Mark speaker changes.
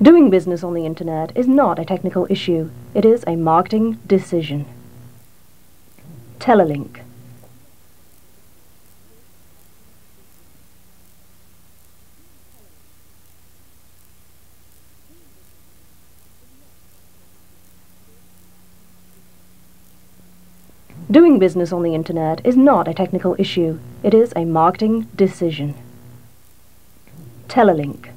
Speaker 1: Doing business on the internet is not a technical issue. It is a marketing decision. Telalink. Doing business on the internet is not a technical issue. It is a marketing decision. Telalink.